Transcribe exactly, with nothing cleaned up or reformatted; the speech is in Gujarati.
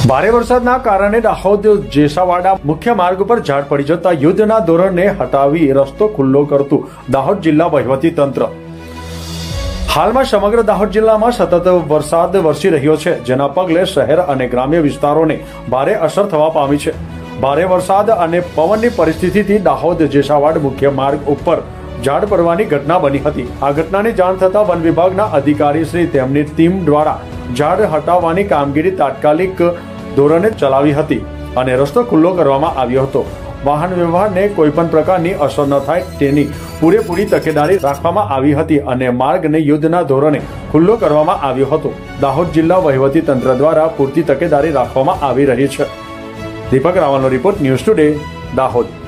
ભારે વરસાદના કારણે દાહોદ જેસાવાડા મુખ્ય માર્ગ પર ઝાડ પડી જતા યુદ્ધના ધોરણે હટાવી રસ્તો ખુલ્લો કરતું દાહોદ જિલ્લા વહીવટી તંત્ર। હાલમાં સમગ્ર દાહોદ જિલ્લામાં સતત વરસાદ વરસી રહ્યો છે, જેના પગલે શહેર અને ગ્રામ્ય વિસ્તારોને ભારે અસર થવા પામી છે। ભારે વરસાદ અને પવનની પરિસ્થિતિથી દાહોદ જેસાવાડ મુખ્ય માર્ગ ઉપર ઝાડ પડવાની ઘટના બની હતી। આ ઘટનાની જાણ થતાં વન વિભાગના અધિકારી શ્રી તેમની ટીમ દ્વારા ઝાડ હટાવવાની કામગીરી તાત્કાલિક ધોરણે ચલાવી હતી અને રસ્તો ખુલ્લો કરવામાં આવ્યો હતો। વાહન વ્યવહારને કોઈ પણ પ્રકારની અસર ન થાય તેની પૂરેપૂરી તકેદારી રાખવામાં આવી હતી અને માર્ગને યુદ્ધના ધોરણે ખુલ્લો કરવામાં આવ્યો હતો। દાહોદ જિલ્લા વહીવટી તંત્ર દ્વારા પૂરતી તકેદારી રાખવામાં આવી રહી છે। દીપક રાવલનો રિપોર્ટ, ન્યૂઝ ટુડે, દાહોદ।